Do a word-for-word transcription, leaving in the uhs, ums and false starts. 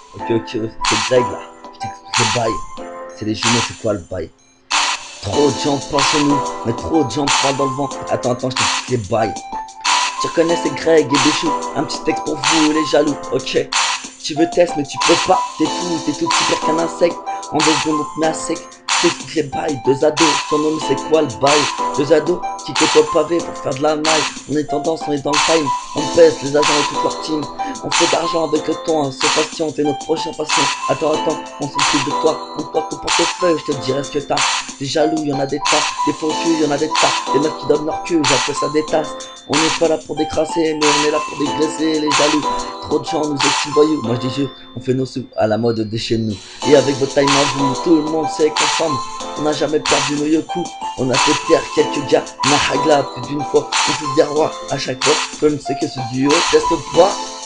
Ok, ok, c'est Greg là. Je t'explique le bail. C'est les jumeaux, c'est quoi le bail? Trop de gens pensent chez nous, mais trop de gens parlent dans le vent. Attends, attends, je t'explique les bails. Tu reconnais c'est Greg et Béchou. Un petit texte pour vous les jaloux, ok. Tu veux test mais tu peux pas. T'es fou, t'es tout petit pire qu'un insecte. En deux secondes on te met à sec. T'expliques les bails, deux ados. Ton nom c'est quoi le bail? Deux ados qui côtoient le pavé pour faire de la maille. On est tendance, on est dans le time. On pèse les agents et toute leur team. On fait d'argent avec le ton, hein. C'est patient, t'es notre prochain patient. Attends, attends, on s'occupe de toi. On porte ton portefeuille, je te dirai ce que t'as. Des jaloux, y'en a des tas. Des faux culs, y'en a des tas. Des meufs qui donnent leur cul, j'appelle ça des tasses. On n'est pas là pour décrasser, mais on est là pour dégraisser les jaloux. Trop de gens nous estiment voyous. Moi je dis je, on fait nos sous à la mode de chez nous. Et avec votre time à vous, tout le monde sait qu'ensemble, on n'a jamais perdu nos yoku. On a fait taire quelques gars, Nahagla plus d'une fois. On peut dire roi à chaque fois, comme c'est que ce duo teste pas.